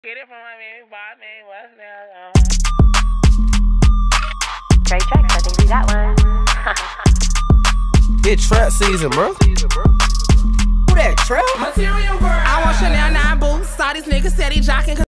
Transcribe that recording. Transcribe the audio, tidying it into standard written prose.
Get it from my baby boy, man. What's now? Great tracks, I think we got one. It's trap season, bro. Who that trap? Material girl. I want Chanel 9 boots. Saw this nigga said he jocking.